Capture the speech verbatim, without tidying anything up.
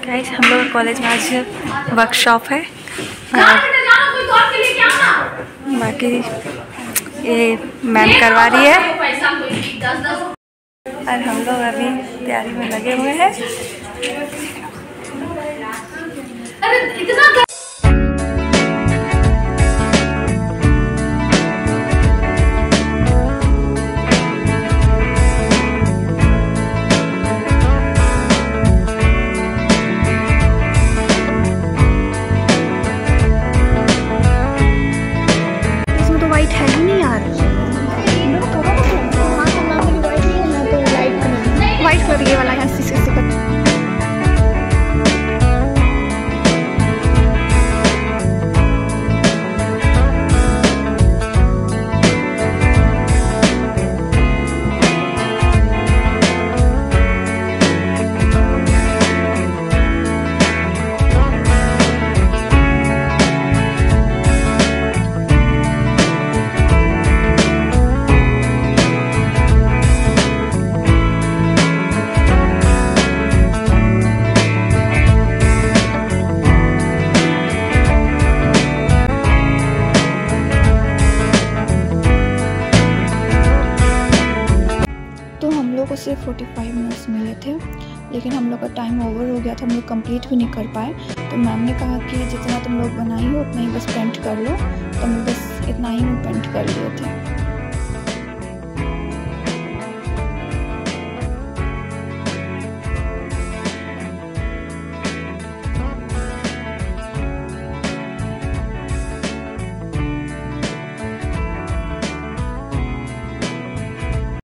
Guys हम लोग college में आज वर्कशॉप है बाकी ये मैम करवा रही है और हम लोग अभी तैयारी में लगे हुए हैं। ये वाला है सी सी सी का। को सिर्फ पैंतालीस मिनट्स मिले थे, लेकिन हम लोग का टाइम ओवर हो गया था, हम लोग कंप्लीट भी नहीं कर पाए। तो मैम ने कहा कि जितना तुम लोग बनाई हो उतना ही बस पेंट कर लो, तो हम बस इतना ही में पेंट कर लिए थे।